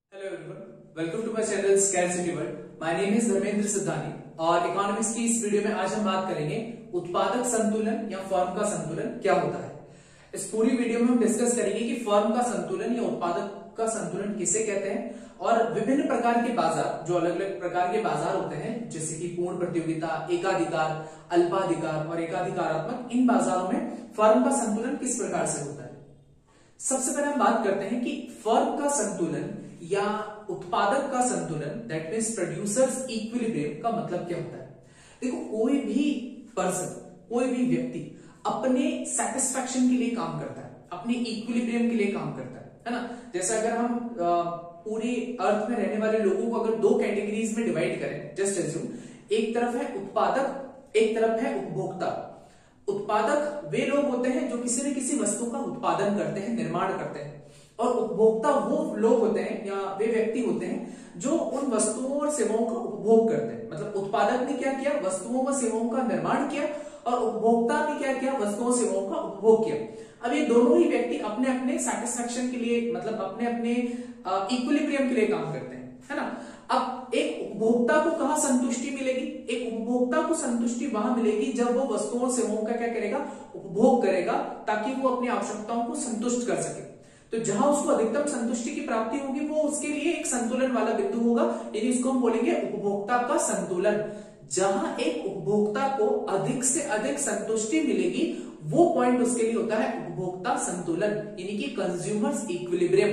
Hello everyone, welcome to my channel scarcity world. My name is Dharmendra Siddhani और economics की इस video में आज हम बात करेंगे उत्पादक संतुलन या फर्म का संतुलन क्या होता है। इस पूरी वीडियो में हम डिस्कस करेंगे कि फर्म का संतुलन या उत्पादक का संतुलन किसे कहते हैं और विभिन्न प्रकार के बाजार, जो अलग अलग प्रकार के बाजार होते हैं जैसे कि पूर्ण प्रतियोगिता, एकाधिकार, अल्पाधिकार और एकाधिकारात्मक, इन बाजारों में फर्म का संतुलन किस प्रकार से होता है। सबसे पहले हम बात करते हैं कि फर्म का संतुलन या उत्पादक का संतुलन, दैट मीन्स प्रोड्यूसर्स इक्विलिब्रियम का मतलब क्या होता है। देखो, कोई भी पर्सन, कोई भी व्यक्ति अपने सेटिस्फैक्शन के लिए काम करता है, अपने इक्विलिब्रियम के लिए काम करता है ना। जैसे अगर हम पूरी अर्थ में रहने वाले लोगों को अगर दो कैटेगरीज में डिवाइड करें, जस्ट एज्यूम, एक तरफ है उत्पादक, एक तरफ है उपभोक्ता। उत्पादक वे लोग होते हैं जो किसी न किसी वस्तु का उत्पादन करते हैं, निर्माण करते हैं, और उपभोक्ता वो लोग होते हैं या वे व्यक्ति होते हैं जो उन वस्तुओं और सेवाओं का उपभोग करते हैं। मतलब उत्पादक ने क्या किया, वस्तुओं व सेवाओं का निर्माण किया, और उपभोक्ता ने क्या किया, वस्तुओं सेवाओं का उपभोग किया। अब ये दोनों ही व्यक्ति अपने अपने सेटिस्फैक्शन के लिए, मतलब अपने अपने इक्विलिब्रियम के लिए काम करते हैं, है ना। अब एक उपभोक्ता को कहां संतुष्टि मिलेगी? एक उपभोक्ता को संतुष्टि वहां मिलेगी जब वो वस्तुओं और सेवाओं का क्या करेगा, उपभोग करेगा, ताकि वो अपनी आवश्यकताओं को संतुष्ट कर सके। तो जहां उसको अधिकतम संतुष्टि की प्राप्ति होगी वो उसके लिए एक संतुलन वाला बिंदु होगा, यानी इसको हम बोलेंगे उपभोक्ता का संतुलन। जहां एक उपभोक्ता को अधिक से अधिक संतुष्टि मिलेगी वो पॉइंट उसके लिए होता है उपभोक्ता संतुलन, यानी कि कंज्यूमर्स इक्विलिब्रियम।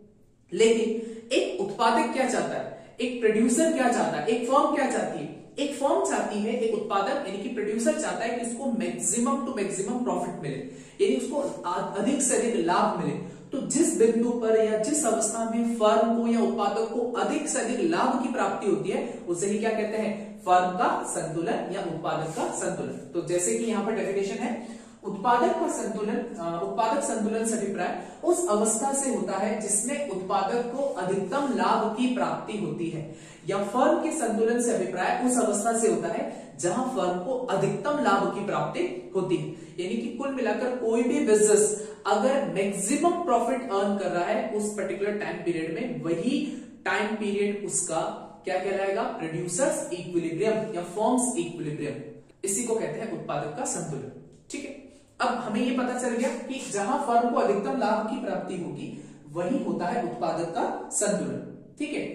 लेकिन एक उत्पादक क्या चाहता है, एक प्रोड्यूसर क्या चाहता है, एक फर्म क्या चाहती है? एक फर्म चाहती है, एक उत्पादक यानी कि प्रोड्यूसर चाहता है कि उसको मैक्सिमम टू मैक्सिमम प्रॉफिट मिले, यानी उसको अधिक से अधिक लाभ मिले। तो जिस बिंदु पर या जिस अवस्था में फर्म को या उत्पादक को अधिक से अधिक लाभ की प्राप्ति होती है उसे ही क्या कहते हैं, फर्म का संतुलन या उत्पादक का संतुलन। तो जैसे कि यहाँ पर डेफिनेशन है, उत्पादक का संतुलन, उत्पादक संतुलन से अभिप्राय उस अवस्था से होता है जिसमें उत्पादक को अधिकतम लाभ की प्राप्ति होती है, या फर्म के संतुलन से अभिप्राय उस अवस्था से होता है जहां फर्म को अधिकतम लाभ की प्राप्ति होती है। यानी कि कुल मिलाकर कोई भी बिजनेस अगर मैक्सिमम प्रॉफिट अर्न कर रहा है उस पर्टिकुलर टाइम पीरियड में, वही टाइम पीरियड उसका क्या कहलाएगा, प्रोड्यूसर्स इक्विलिब्रियम या फर्म्स इक्विलिब्रियम। इसी को कहते हैं उत्पादक का संतुलन। ठीक है, अब हमें यह पता चल गया कि जहां फर्म को अधिकतम लाभ की प्राप्ति होगी वही होता है उत्पादक का संतुलन। ठीक है,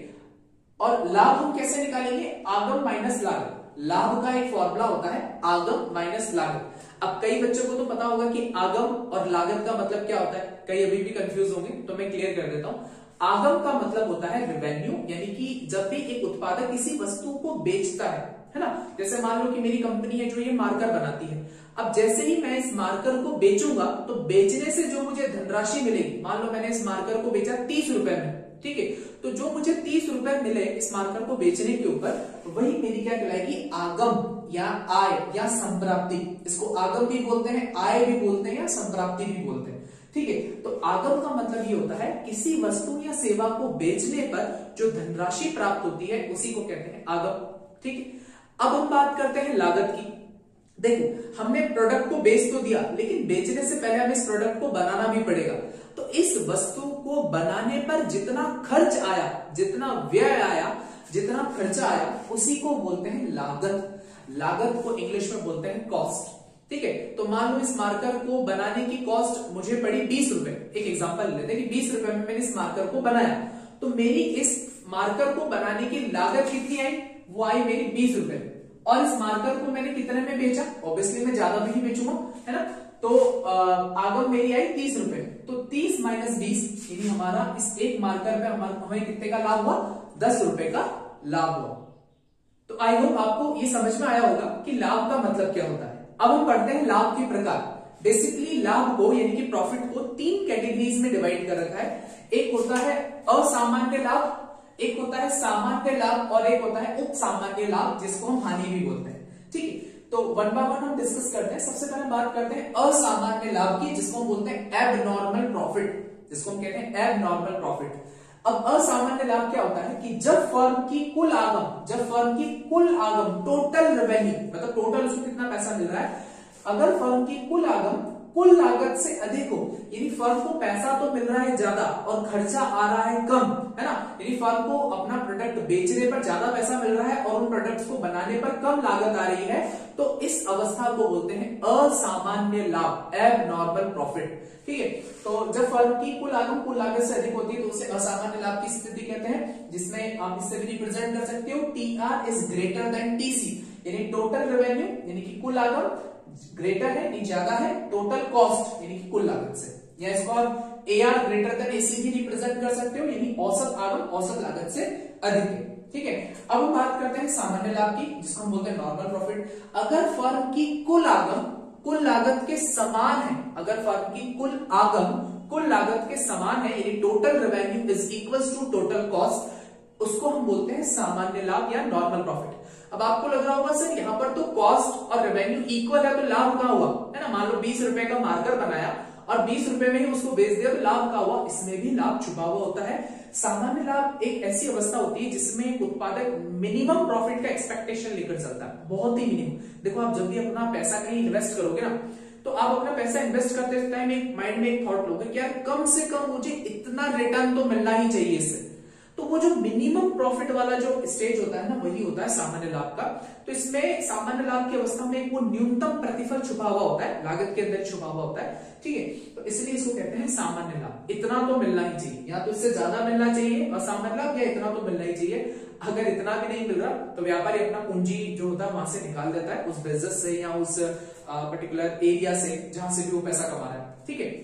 और लाभ हम कैसे निकालेंगे, आगम माइनस लागत। लाभ का एक फॉर्मूला होता है आगम माइनस लागत। अब कई बच्चों को तो पता होगा कि आगम और लागत का मतलब क्या होता है, कई अभी भी कंफ्यूज होंगे, तो मैं क्लियर कर देता हूं। आगम का मतलब होता है रेवेन्यू, यानी कि जब भी एक उत्पादक किसी वस्तु को बेचता है ना। जैसे मान लो कि मेरी कंपनी है जो ये मार्कर बनाती है। अब जैसे ही मैं इस मार्कर को बेचूंगा तो बेचने से जो मुझे धनराशि मिलेगी, मान लो मैंने इस मार्कर को बेचा 30 रुपए में, ठीक है, तो जो मुझे 30 रुपए मिले इस मार्कर को बेचने के ऊपर, वही मेरी क्या कहलाएगी, आगम या आय या संप्राप्ति। इसको आगम भी बोलते हैं, आय भी बोलते हैं, या संप्राप्ति भी बोलते हैं। ठीक है, तो आगम का मतलब ये होता है किसी वस्तु या सेवा को बेचने पर जो धनराशि प्राप्त होती है उसी को कहते हैं आगम। ठीक है, अब हम बात करते हैं लागत की। देखो, हमने प्रोडक्ट को बेच तो दिया, लेकिन बेचने से पहले हमें इस प्रोडक्ट को बनाना भी पड़ेगा। तो इस वस्तु को बनाने पर जितना खर्च आया, जितना व्यय आया, जितना खर्चा आया, उसी को बोलते हैं लागत। लागत को इंग्लिश में बोलते हैं कॉस्ट। ठीक है, तो मान लो इस मार्कर को बनाने की कॉस्ट मुझे पड़ी 20 रुपए। एक एग्जांपल लेते हैं कि 20 रुपए में मैंने इस मार्कर को बनाया, तो मेरी इस मार्कर को बनाने की लागत कितनी आई, वो आई मेरी 20 रुपए। और इस मार्कर को मैंने कितने में बेचा, ऑब्वियसली मैं ज्यादा भी नहीं बेचूंगा, है ना। तो आगम मेरी आई 30 रुपए, तो 30 माइनस 20 यानी हमारा इस एक मार्कर में हमें कितने का लाभ हुआ, 10 रुपए का लाभ हुआ। तो आई होप आपको ये समझ में आया होगा कि लाभ का मतलब क्या होता है। अब हम पढ़ते हैं लाभ के प्रकार। बेसिकली लाभ को यानी कि प्रॉफिट को 3 कैटेगरीज में डिवाइड कर रखा है। एक होता है असामान्य लाभ, एक होता है सामान्य लाभ, और एक होता है उप सामान्य लाभ, जिसको हम हानि भी बोलते हैं। ठीक है, तो वन बाय वन हम डिस्कस करते हैं। सबसे पहले बात करते हैं असामान्य लाभ की, जिसको हम बोलते हैं एबनॉर्मल प्रॉफिट, जिसको हम कहते हैं एबनॉर्मल प्रॉफिट। अब असामान्य लाभ क्या होता है कि जब फर्म की कुल आगम, टोटल रेवेन्यू, मतलब टोटल उसको कितना पैसा मिल रहा है, अगर फर्म की कुल आगम कुल लागत से अधिक हो, यानी फर्म को पैसा तो मिल रहा है ज्यादा और खर्चा आ रहा है कम, है ना, यानी फर्म को अपना प्रोडक्ट बेचने पर ज्यादा पैसा मिल रहा है और उन प्रोडक्ट्स को बनाने पर कम लागत आ रही है, तो इस अवस्था को बोलते हैं असामान्य लाभ, एबनॉर्मल प्रॉफिट। ठीक है, तो जब फर्म की कुल आगम कुल लागत से अधिक होती है तो उसे असामान्य लाभ की स्थिति कहते हैं, जिसमें आप इससे भी रिप्रेजेंट कर सकते हो TR is greater than TC, यानी टोटल रेवेन्यू यानी कि कुल आगम ग्रेटर है यानी ज्यादा है टोटल कॉस्ट यानी कि कुल लागत से, या इसको आप AR ग्रेटर देन AC भी रिप्रेजेंट कर सकते हो, यानी औसत आगम औसत लागत से अधिक है। ठीक है, अब हम बात करते हैं सामान्य लाभ की, जिसको हम बोलते हैं नॉर्मल प्रॉफिट। अगर फर्म की कुल आगम कुल लागत के समान है, अगर फर्म की कुल आगम कुल लागत के समान है, यानी total revenue is equals to total cost, उसको हम बोलते हैं सामान्य लाभ या नॉर्मल प्रॉफिट। अब आपको लग रहा होगा सर यहाँ पर तो कॉस्ट और रेवेन्यू इक्वल है तो लाभ कहां हुआ, है ना, मान लो 20 रुपए का मार्कर बनाया और 20 रुपए में ही उसको बेच दिया तो लाभ का हुआ, इसमें भी लाभ छुपा हुआ होता है। सामान्य लाभ एक ऐसी अवस्था होती है जिसमें उत्पादक मिनिमम प्रॉफिट का एक्सपेक्टेशन लेकर चलता है, बहुत ही मिनिमम। देखो आप जब भी अपना पैसा कहीं इन्वेस्ट करोगे ना, तो आप अपना पैसा इन्वेस्ट करते टाइम एक माइंड में एक थॉट लोगे कि यार कम से कम मुझे इतना रिटर्न तो मिलना ही चाहिए इससे, तो वो जो मिनिमम प्रॉफिट वाला जो स्टेज होता है ना, वही होता है सामान्य लाभ का। तो इसमें सामान्य लाभ की अवस्था में वो न्यूनतम प्रतिफल छुपा हुआ होता है, लागत के अंदर छुपा हुआ होता है। ठीक है, तो इसलिए इसको कहते हैं सामान्य लाभ। इतना तो मिलना ही चाहिए, या तो इससे ज्यादा मिलना चाहिए और सामान्य लाभ, या इतना तो मिलना ही चाहिए। अगर इतना भी नहीं मिल रहा तो व्यापारी अपना पूंजी जो होता है वहां से निकाल देता है, उस बिजनेस से या उस पर्टिकुलर एरिया से जहां से भी वो पैसा कमा रहा है। ठीक है,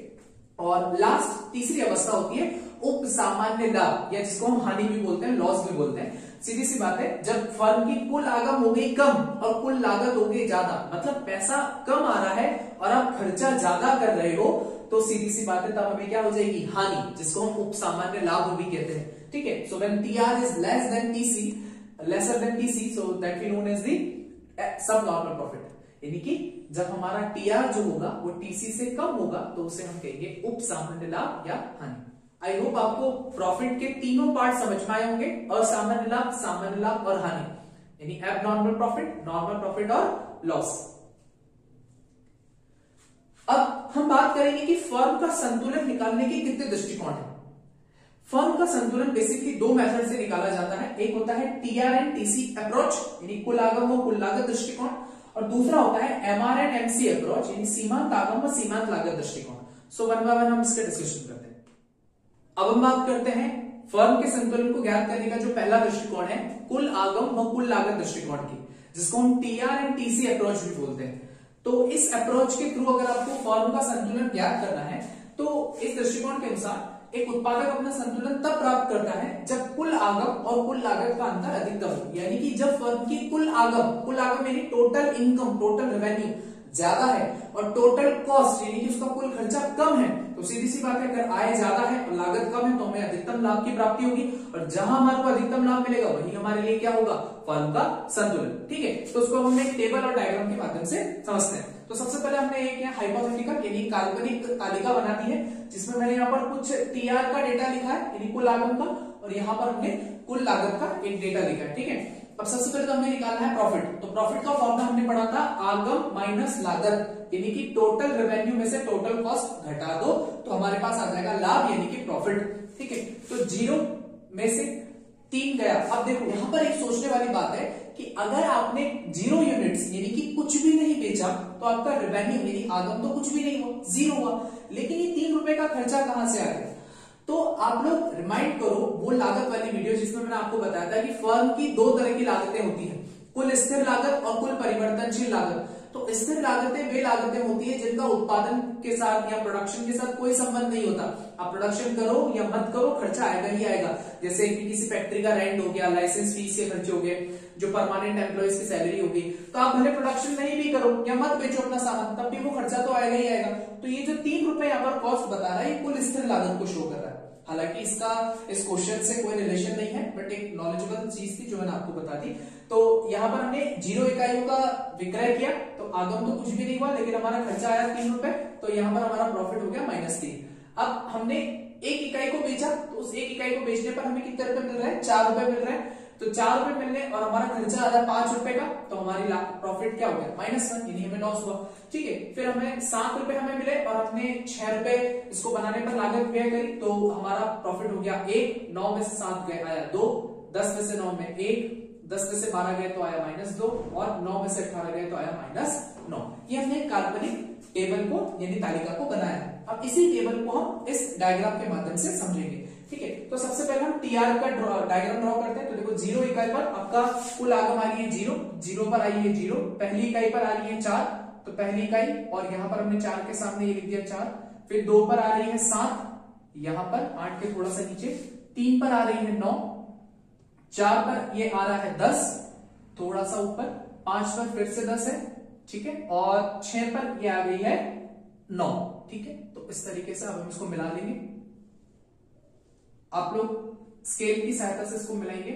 और लास्ट तीसरी अवस्था होती है उप सामान्य लाभ, या जिसको हम हानि भी बोलते हैं, लॉस भी बोलते हैं। सीधी सी बात है, जब फर्म की कुल आगम हो गई कम और कुल लागत हो गई ज्यादा, मतलब पैसा कम आ रहा है और आप खर्चा ज्यादा कर रहे हो, तो सीधी सी बात है तब हमें क्या हो जाएगी, हानि, जिसको हम उप सामान्य लाभ भी कहते हैं। ठीक है, so when TR is less than TC, lesser than TC, so that we known as the subnormal profit, यानी कि जब हमारा TR जो होगा वो TC से कम होगा तो उसे हम कहेंगे उप सामान्य लाभ या हानि। आई होप आपको प्रॉफिट के तीनों पार्ट समझ में आए होंगे, असामान्य लाभ, सामान्य लाभ और हानि, यानी एबनॉर्मल प्रॉफिट, नॉर्मल प्रॉफिट और लॉस। अब हम बात करेंगे कि फर्म का संतुलन निकालने के कितने दृष्टिकोण हैं। फर्म का संतुलन बेसिकली दो मेथड से निकाला जाता है, एक होता है TR एंड TC अप्रोच, यानी कुल आगम व कुल लागत दृष्टिकोण, और दूसरा होता है MR एंड MC अप्रोच, यानी सीमांत आगम व सीमांत लागत दृष्टिकोण। सो वन बाय वन हम इसका डिस्कशन करते हैं। अब हम बात करते हैं फर्म के संतुलन को ज्ञात करने का जो पहला दृष्टिकोण है, कुल आगम व कुल लागत दृष्टिकोण की, जिसको हम TR एंड TC अप्रोच भी बोलते हैं। तो इस अप्रोच के थ्रू अगर आपको फर्म का संतुलन ज्ञात करना है, तो इस दृष्टिकोण के अनुसार एक उत्पादक अपना संतुलन तब प्राप्त करता है जब कुल आगम और कुल लागत का अंतर अधिकतम हो, यानी कि जब फर्म की कुल आगम यानी टोटल इनकम, टोटल रेवेन्यू ज्यादा है और टोटल कॉस्ट यानी कि उसका कुल खर्चा कम है, तो सीधी सी बात है अगर आय ज्यादा है और लागत कम है तो हमें अधिकतम लाभ की प्राप्ति होगी, और जहां हमारे को अधिकतम लाभ मिलेगा वही हमारे लिए क्या होगा, फर्म का संतुलन। ठीक है, तो उसको हम एक टेबल और डायग्राम के माध्यम से समझते हैं। तो सबसे पहले हमने एक यहाँ हाइपोथेटिकल यानी काल्पनिक तालिका बना दी है, जिसमें मैंने यहाँ पर कुछ TR का डेटा लिखा है यानी कुल आगम का, और यहाँ पर हमने कुल लागत का एक डेटा लिखा है। ठीक है, अब सबसे पहले तो हमें निकालना है प्रॉफिट। तो प्रॉफिट का फॉर्मूला हमने पढ़ा था आगम माइनस लागत, यानी कि टोटल रेवेन्यू में से टोटल कॉस्ट घटा दो तो हमारे पास आ जाएगा लाभ यानी कि प्रॉफिट। ठीक है, तो 0 में से 3 गया। अब देखो यहाँ पर एक सोचने वाली बात है कि अगर आपने 0 यूनिट्स यानी कि कुछ भी नहीं बेचा तो आपका रेवेन्यू यानी आगम तो कुछ भी नहीं हुआ, 0 हुआ, लेकिन ये 3 रुपए का खर्चा कहां से आ गया। तो आप लोग रिमाइंड करो वो लागत वाली वीडियो जिसमें मैंने आपको बताया था कि फर्म की 2 तरह की लागतें होती हैं, कुल स्थिर लागत और कुल परिवर्तनशील लागत। तो स्थिर लागतें वे लागतें होती है जिनका उत्पादन के साथ या प्रोडक्शन के साथ कोई संबंध नहीं होता। आप प्रोडक्शन करो या मत करो, खर्चा आएगा ही आएगा। जैसे कि किसी फैक्ट्री का रेंट हो गया, लाइसेंस फीस के खर्चे हो गए, जो परमानेंट एम्प्लॉइज की सैलरी होगी, तो आप भले प्रोडक्शन नहीं भी करो या मत बेचो अपना सामान, तब भी वो खर्चा तो आएगा ही आएगा। तो ये जो 3 रुपए यहाँ पर कॉस्ट बता रहा है ये कुल स्थिर लागत को शो कर रहा है। हालांकि इसका इस क्वेश्चन से कोई रिलेशन नहीं है, बट एक नॉलेजेबल चीज थी जो मैंने आपको बता दी। तो यहाँ पर हमने 0 इकाइयों का विक्रय किया तो आगम तो कुछ भी नहीं हुआ, लेकिन हमारा खर्चा आया 3 रुपए, तो यहाँ पर हमारा प्रॉफिट हो गया -3। अब हमने 1 इकाई को बेचा तो उस 1 इकाई को बेचने पर हमें कितने रुपए मिल रहे हैं, 4 रुपए मिल रहे हैं। तो 4 रुपए मिलने और हमारा खर्चा आ रहा है 5 रुपए का, तो हमारी प्रॉफिट क्या हो गया, -1, यानी हमें लॉस हुआ। ठीक है, फिर हमें 7 रुपए हमें मिले और हमने 6 रुपए इसको बनाने पर लागत व्यय करी, तो हमारा प्रॉफिट हो गया 1, 9 में से 7 गए आया 2, 10 में से 9 में 1, 10 में से 12 गए तो आया -2 और 9 में से 18 गए तो आया -9। ये हमने काल्पनिक टेबल को यानी तालिका को बनाया। अब इसी टेबल को हम इस डायग्राम के माध्यम से समझेंगे। ठीक है, तो सबसे पहले हम टीआर का डायग्राम ड्रॉ करते हैं। तो देखो 0 इकाई पर आपका कुल आगम आ रही है 0, 0 पर आई है 0, पहली इकाई पर आ रही है 4, तो पहली इकाई और यहाँ पर हमने 4 के सामने ये लिख दिया 4, फिर 2 पर आ रही है 7, यहाँ पर 8 के थोड़ा सा नीचे, 3 पर आ रही है 9, 4 पर ये आ रहा है 10 थोड़ा सा ऊपर, 5 पर फिर से 10 है, ठीक है, और 6 पर ये आ गई है 9। ठीक है, तो इस तरीके से अब हम इसको मिला लेंगे। आप लोग स्केल की सहायता से इसको मिलाएंगे।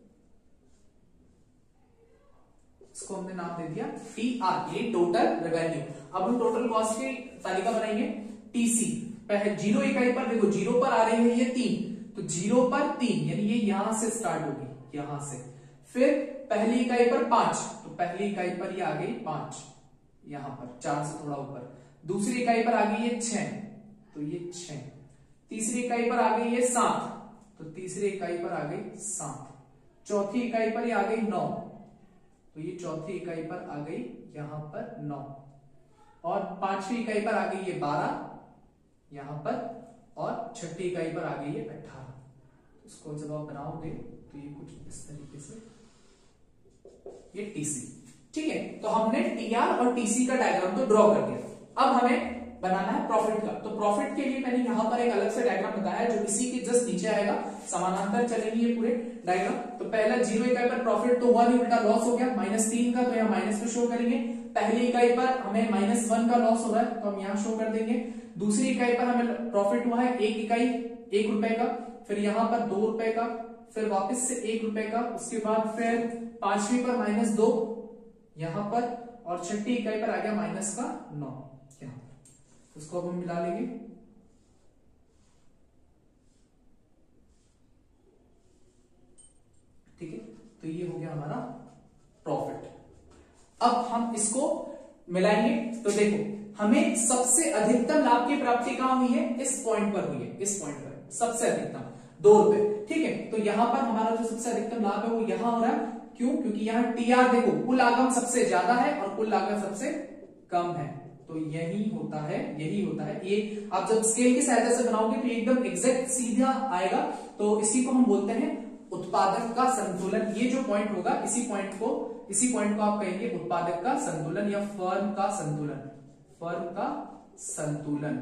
इसको हमने नाम दे दिया TR, ये टोटल रेवेन्यू। अब हम टोटल कॉस्ट की तालिका बनाएंगे। TC पहले 0 इकाई पर देखो 0 पर आ रही है ये 3, तो 0 पर 3 यानी ये यहां से स्टार्ट होगी, यहां से। फिर पहली इकाई पर 5, तो पहली इकाई पर ये आ गई 5, यहां पर 4 से थोड़ा ऊपर। दूसरी इकाई पर आ गई है 6, तो ये 6। तीसरी इकाई पर आ गई है 7, तो तीसरी इकाई पर आ गई 7। चौथी इकाई पर ये आ गई 9, तो ये चौथी इकाई पर आ गई यहां पर 9। और पांचवी इकाई पर आ गई है 12 यहां पर, और छठी इकाई पर आ गई है 18। इसको जब आप बनाओगे तो ये कुछ इस तरीके से ये टीसी। ठीक है, तो हमने टीआर और टीसी का डायग्राम तो ड्रॉ कर दिया। अब हमें बनाना है प्रॉफिट का। तो प्रॉफिट के लिए मैंने यहां पर एक अलग से डायग्राम बताया है जो इसी के जस्ट नीचे आएगा, समानांतर चलेंगे ये पूरे डायग्राम। तो पहला 0 इकाई पर प्रॉफिट तो हुआ नहीं, उल्टा लॉस हो गया -3 का, तो यहाँ माइनस में शो करेंगे। पहली इकाई पर हमें -1 का लॉस हो रहा है, तो हम यहाँ शो कर देंगे। दूसरी इकाई पर हमें प्रॉफिट हुआ है 1 इकाई 1 रुपए का, फिर यहाँ पर 2 रुपए का, फिर वापस से 1 रुपए का, उसके बाद फिर पांचवी पर -2 यहां पर, और छठी इकाई पर आ गया -9 यहां। उसको अब हम मिला लेंगे। ठीक है, तो ये हो गया हमारा प्रॉफिट। अब हम इसको मिलाएंगे। तो देखो हमें सबसे अधिकतम लाभ की प्राप्ति कहां हुई है, इस पॉइंट पर हुई है, इस पॉइंट पर सबसे अधिकतम 2 रुपए। ठीक है, तो यहां पर हमारा जो सबसे अधिकतम लाभ है वो यहां हो रहा है। क्यों? क्योंकि यहाँ टीआर देखो कुल आगम सबसे ज्यादा है और कुल लागत सबसे कम है, तो यही होता है, यही होता है। ये आप जब स्केल की सहायता से बनाओगे तो एकदम एग्जैक्ट सीधा आएगा। तो इसी को हम बोलते हैं उत्पादक का संतुलन। ये जो पॉइंट होगा इसी पॉइंट को आप कहेंगे उत्पादक का संतुलन या फर्म का संतुलन, फर्म का संतुलन।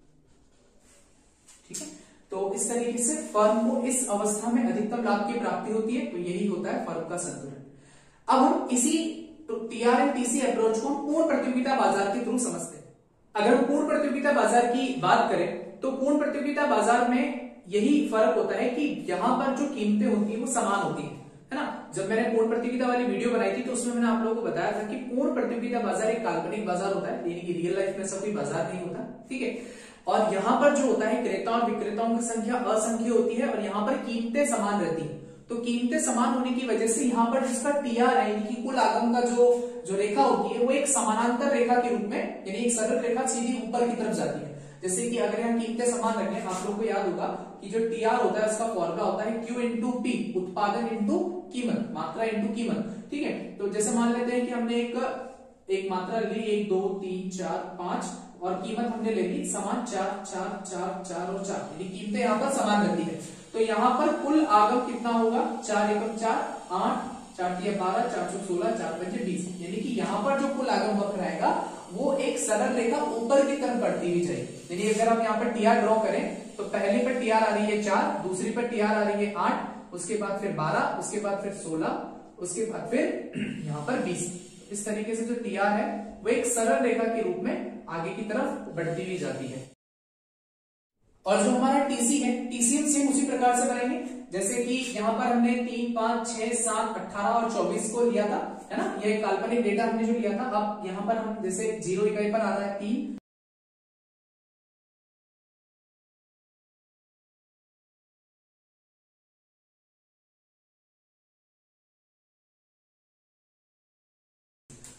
ठीक है, तो इस तरीके से फर्म को इस अवस्था में अधिकतम लाभ की प्राप्ति होती है, तो यही होता है फर्म का संतुलन। अब हम इसी टीआर एंड टीसी अप्रोच को पूर्ण प्रतियोगिता बाजार के थ्रू समझते हैं। अगर हम पूर्ण प्रतियोगिता बाजार की बात करें तो पूर्ण प्रतियोगिता बाजार में यही फर्क होता है कि यहां पर जो कीमतें होती है वो समान होती है ना। जब मैंने पूर्ण प्रतियोगिता वाली वीडियो बनाई थी तो उसमें मैंने आप लोगों को बताया था कि पूर्ण प्रतियोगिता बाजार एक काल्पनिक बाजार होता है, यानी कि रियल लाइफ में ऐसा कोई बाजार नहीं होता। ठीक है, और यहां पर जो होता है क्रेताओं और विक्रेताओं की संख्या असंख्य होती है और यहां पर कीमतें समान रहती है। तो कीमतें समान होने की वजह से यहाँ पर जिसका टीआर है यानी कि कुल आगम का जो रेखा होती है वो एक समानांतर रेखा के रूप में, यानी एक सरल रेखा सीधी ऊपर की तरफ जाती है। जैसे कि अगर यहाँ कीमतें समान रखें, आप लोग को याद होगा कि जो टीआर होता है उसका फॉर्मूला होता है Q इंटू P, उत्पादन इंटू कीमत, मात्रा इंटू कीमत। ठीक है, तो जैसे मान लेते हैं कि हमने एक मात्रा ली 1 2 3 4 5 और कीमत हमने ले ली समान 4 4 4 4 और 4, यानी कीमतें यहाँ पर समान रहती है। तो यहाँ पर कुल आगम कितना होगा, 4 एकम 4 8 4 तिया 12 4 चौक 16 4 पंजे 20, यानी कि यहाँ पर जो कुल आगम वक्र आएगा वो एक सरल रेखा ऊपर की तरफ बढ़ती हुई जाएगी। यानी अगर हम यहाँ पर टीआर ड्रॉ करें तो पहले पर टीआर आ रही है 4, दूसरी पर टीआर आ रही है 8, उसके बाद फिर 12, उसके बाद फिर 16, उसके बाद फिर यहाँ पर 20। इस तरीके से जो टीआर है वो एक सरल रेखा के रूप में आगे की तरफ बढ़ती हुई जाती है। और जो हमारा टीसी है, टीसी हम सेम उसी प्रकार से बनाएंगे जैसे कि यहाँ पर हमने 3 5 6 7 18 और 24 को लिया था, है ना। ये काल्पनिक डेटा हमने जो लिया था। अब यहाँ पर हम जैसे 0 इकाई पर आ रहा है 3,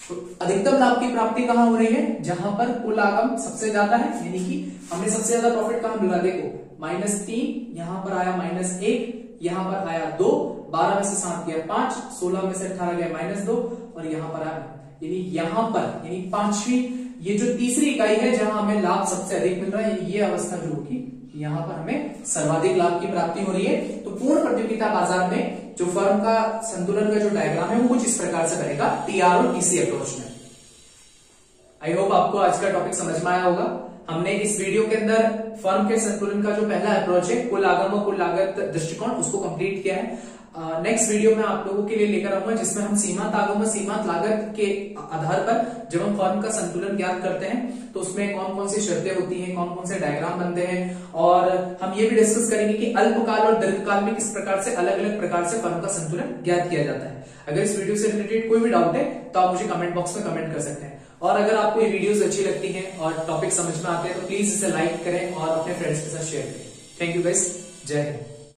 अधिकतम लाभ की प्राप्ति कहां हो रही है? जहां पर कुल आगम सबसे ज्यादा है, यानी कि हमें सबसे ज्यादा प्रॉफिट कहां मिल रहा है? देखो -3, यहां पर आया -1, यहां पर आया 2, 12 में से 7 गया 5, 16 में से 18 गया -2 और यहां पर आया, यानी यहां पर यानी पांचवी, ये जो तीसरी इकाई है जहां हमें लाभ सबसे अधिक मिल रहा है, ये अवस्था जो होगी यहां पर हमें सर्वाधिक लाभ की प्राप्ति हो रही है। तो पूर्ण प्रतियोगिता बाजार में जो फर्म का संतुलन का जो डायग्राम है वो कुछ इस प्रकार से बनेगा टीआर और टीसी अप्रोच में। आई होप आपको आज का टॉपिक समझ में आया होगा। हमने इस वीडियो के अंदर फर्म के संतुलन का जो पहला अप्रोच है कुल आगम और कुल लागत दृष्टिकोण उसको कंप्लीट किया है। नेक्स्ट वीडियो में आप लोगों के लिए लेकर आऊंगा जिसमें हम सीमांत आगम और सीमांत लागत के आधार पर जब हम फर्म का संतुलन ज्ञात करते हैं तो उसमें कौन कौन सी शर्तें होती हैं, कौन कौन से डायग्राम बनते हैं, और हम ये भी डिस्कस करेंगे कि अल्पकाल और दीर्घकाल में किस प्रकार से अलग अलग प्रकार से फर्म का संतुलन ज्ञात किया जाता है। अगर इस वीडियो से रिलेटेड कोई भी डाउट है तो आप मुझे कमेंट बॉक्स में कमेंट कर सकते हैं। और अगर आपको ये वीडियोस अच्छी लगती हैं और टॉपिक समझ में आते हैं तो प्लीज इसे लाइक करें और अपने फ्रेंड्स के साथ शेयर करें। थैंक यू गाइस, जय हिंद।